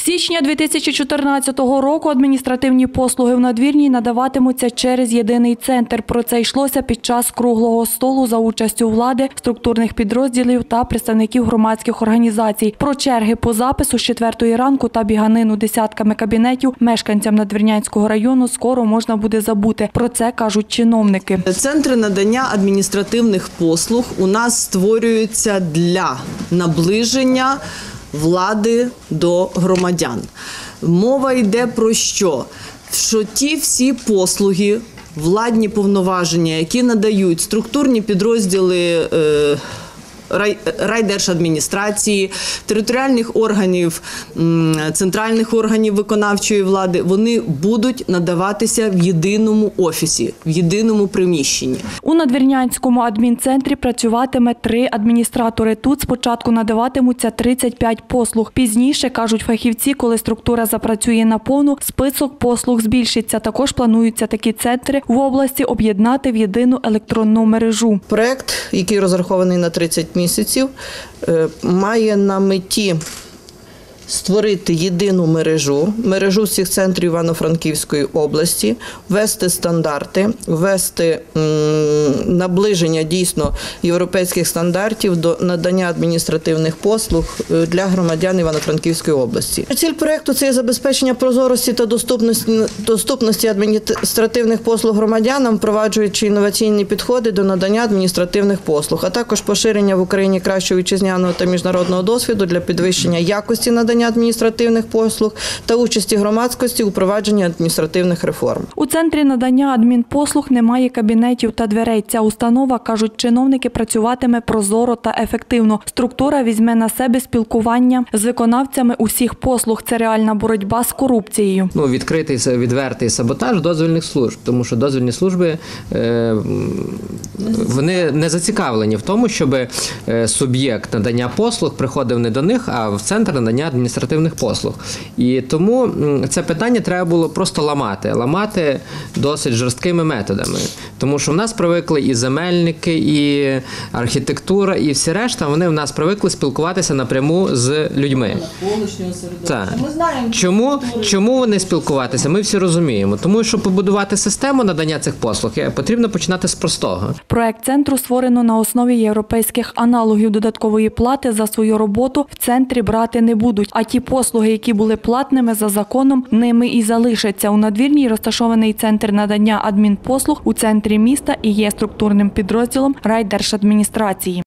січня 2014 року адміністративні послуги в Надвірній надаватимуться через єдиний центр. Про це йшлося під час круглого столу за участю влади, структурних підрозділів та представників громадських організацій. Про черги по запису з 4 ранку та біганину десятками кабінетів мешканцям Надвірнянського району скоро можна буде забути. Про це кажуть чиновники. Центри надання адміністративних послуг у нас створюються для наближення влади до громадян. Мова йде про що? Що ті всі послуги, владні повноваження, які надають структурні підрозділи райдержадміністрації, територіальних органів, центральних органів виконавчої влади, вони будуть надаватися в єдиному офісі, в єдиному приміщенні. У Надвірнянському адмінцентрі працюватиме 3 адміністратори. Тут спочатку надаватимуться 35 послуг. Пізніше, кажуть фахівці, коли структура запрацює наповну, список послуг збільшиться. Також плануються такі центри в області об'єднати в єдину електронну мережу. Проект, який розрахований на 30 місяців, має на меті створити єдину мережу всіх центрів Івано-Франківської області, ввести стандарти, ввести наближення дійсно європейських стандартів до надання адміністративних послуг для громадян Івано-Франківської області. Ціль проекту – це забезпечення прозорості та доступності адміністративних послуг громадянам, впроваджуючи інноваційні підходи до надання адміністративних послуг, а також поширення в Україні кращого вітчизняного та міжнародного досвіду для підвищення якості надання адміністративних послуг та участі громадськості у впровадженні адміністративних реформ. У центрі надання адмінпослуг немає кабінетів та дверей. Ця установа, кажуть чиновники, працюватиме прозоро та ефективно. Структура візьме на себе спілкування з виконавцями усіх послуг. Це реальна боротьба з корупцією. Відкритий, відвертий саботаж дозвільних служб, тому що дозвільні служби вони не зацікавлені в тому, щоб суб'єкт надання послуг приходив не до них, а в центр надання адміністративних послуг. І тому це питання треба було просто ламати досить жорсткими методами. Тому що в нас привикли і земельники, і архітектура, і всі решта, вони в нас привикли спілкуватися напряму з людьми. Так. Чому вони спілкуватися? Ми всі розуміємо. Тому, щоб побудувати систему надання цих послуг, потрібно починати з простого. Проект центру створено на основі європейських аналогів. Додаткової плати за свою роботу в центрі брати не будуть. А ті послуги, які були платними за законом, ними і залишаться. У Надвірній розташований центр надання адмінпослуг у центрі міста і є структурним підрозділом райдержадміністрації.